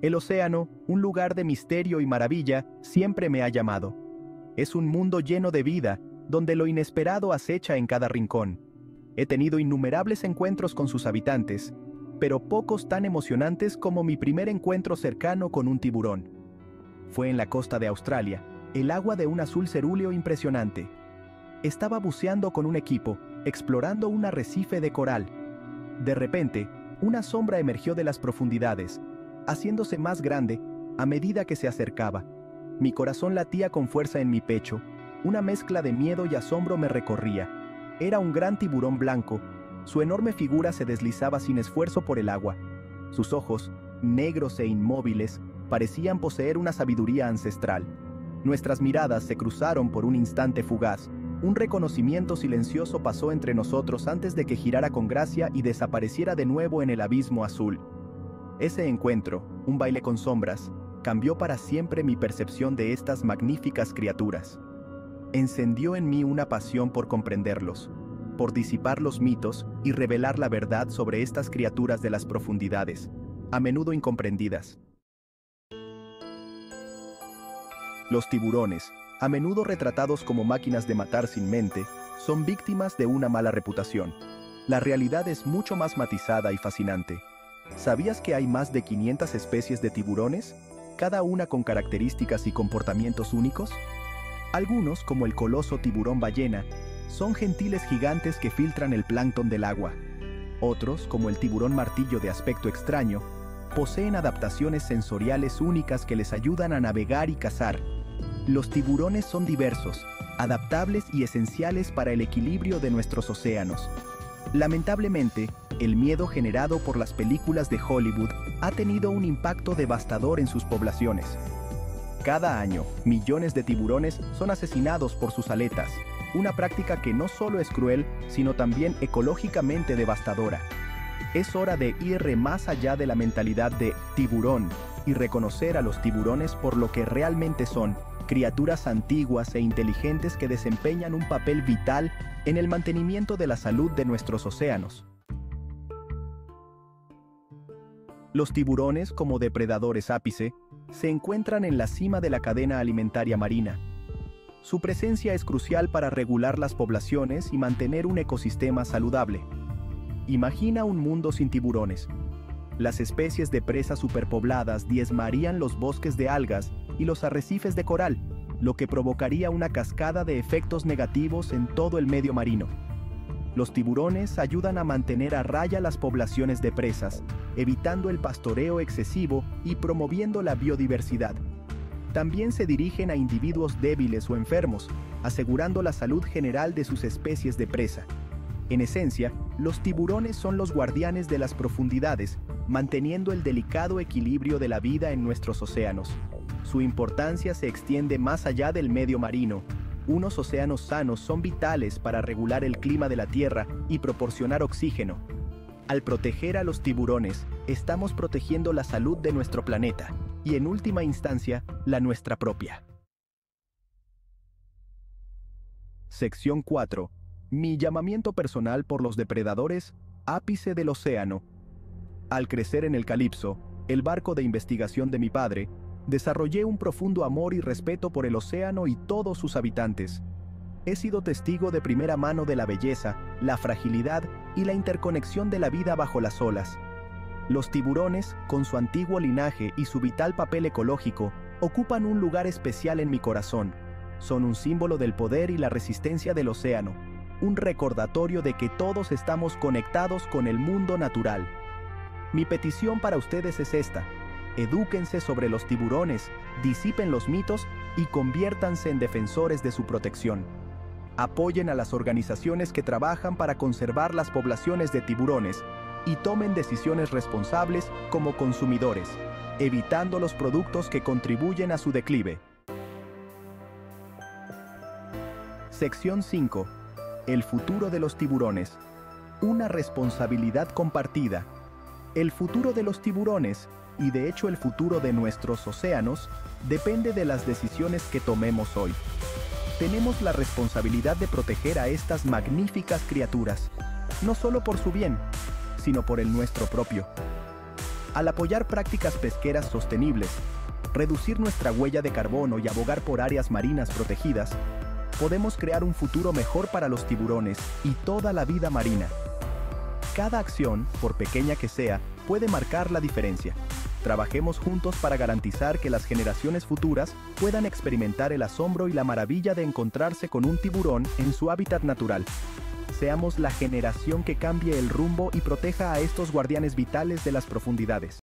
El océano, un lugar de misterio y maravilla, siempre me ha llamado. Es un mundo lleno de vida, donde lo inesperado acecha en cada rincón. He tenido innumerables encuentros con sus habitantes, pero pocos tan emocionantes como mi primer encuentro cercano con un tiburón. Fue en la costa de Australia, el agua de un azul cerúleo impresionante. Estaba buceando con un equipo, explorando un arrecife de coral. De repente, una sombra emergió de las profundidades, haciéndose más grande a medida que se acercaba. Mi corazón latía con fuerza en mi pecho, una mezcla de miedo y asombro me recorría. Era un gran tiburón blanco, su enorme figura se deslizaba sin esfuerzo por el agua. Sus ojos, negros e inmóviles, parecían poseer una sabiduría ancestral. Nuestras miradas se cruzaron por un instante fugaz. Un reconocimiento silencioso pasó entre nosotros antes de que girara con gracia y desapareciera de nuevo en el abismo azul. Ese encuentro, un baile con sombras, cambió para siempre mi percepción de estas magníficas criaturas. Encendió en mí una pasión por comprenderlos, por disipar los mitos y revelar la verdad sobre estas criaturas de las profundidades, a menudo incomprendidas. Los tiburones, a menudo retratados como máquinas de matar sin mente, son víctimas de una mala reputación. La realidad es mucho más matizada y fascinante. ¿Sabías que hay más de 500 especies de tiburones, cada una con características y comportamientos únicos? Algunos, como el coloso tiburón ballena, son gentiles gigantes que filtran el plancton del agua. Otros, como el tiburón martillo de aspecto extraño, poseen adaptaciones sensoriales únicas que les ayudan a navegar y cazar. Los tiburones son diversos, adaptables y esenciales para el equilibrio de nuestros océanos. Lamentablemente, el miedo generado por las películas de Hollywood ha tenido un impacto devastador en sus poblaciones. Cada año, millones de tiburones son asesinados por sus aletas, una práctica que no solo es cruel, sino también ecológicamente devastadora. Es hora de ir más allá de la mentalidad de tiburón y reconocer a los tiburones por lo que realmente son, criaturas antiguas e inteligentes que desempeñan un papel vital en el mantenimiento de la salud de nuestros océanos. Los tiburones, como depredadores ápice, se encuentran en la cima de la cadena alimentaria marina. Su presencia es crucial para regular las poblaciones y mantener un ecosistema saludable. Imagina un mundo sin tiburones. Las especies de presas superpobladas diezmarían los bosques de algas y los arrecifes de coral, lo que provocaría una cascada de efectos negativos en todo el medio marino. Los tiburones ayudan a mantener a raya las poblaciones de presas, evitando el pastoreo excesivo y promoviendo la biodiversidad. También se dirigen a individuos débiles o enfermos, asegurando la salud general de sus especies de presa. En esencia, los tiburones son los guardianes de las profundidades, manteniendo el delicado equilibrio de la vida en nuestros océanos. Su importancia se extiende más allá del medio marino. Unos océanos sanos son vitales para regular el clima de la Tierra y proporcionar oxígeno. Al proteger a los tiburones, estamos protegiendo la salud de nuestro planeta y, en última instancia, la nuestra propia. Sección 4. Mi llamamiento personal por los depredadores, ápice del océano. Al crecer en el Calipso, el barco de investigación de mi padre, desarrollé un profundo amor y respeto por el océano y todos sus habitantes. He sido testigo de primera mano de la belleza, la fragilidad y la interconexión de la vida bajo las olas. Los tiburones, con su antiguo linaje y su vital papel ecológico, ocupan un lugar especial en mi corazón. Son un símbolo del poder y la resistencia del océano, un recordatorio de que todos estamos conectados con el mundo natural. Mi petición para ustedes es esta: edúquense sobre los tiburones, disipen los mitos y conviértanse en defensores de su protección. Apoyen a las organizaciones que trabajan para conservar las poblaciones de tiburones y tomen decisiones responsables como consumidores, evitando los productos que contribuyen a su declive. Sección 5. El futuro de los tiburones. Una responsabilidad compartida. El futuro de los tiburones, y de hecho el futuro de nuestros océanos, depende de las decisiones que tomemos hoy. Tenemos la responsabilidad de proteger a estas magníficas criaturas, no solo por su bien, sino por el nuestro propio. Al apoyar prácticas pesqueras sostenibles, reducir nuestra huella de carbono y abogar por áreas marinas protegidas, podemos crear un futuro mejor para los tiburones y toda la vida marina. Cada acción, por pequeña que sea, puede marcar la diferencia. Trabajemos juntos para garantizar que las generaciones futuras puedan experimentar el asombro y la maravilla de encontrarse con un tiburón en su hábitat natural. Seamos la generación que cambie el rumbo y proteja a estos guardianes vitales de las profundidades.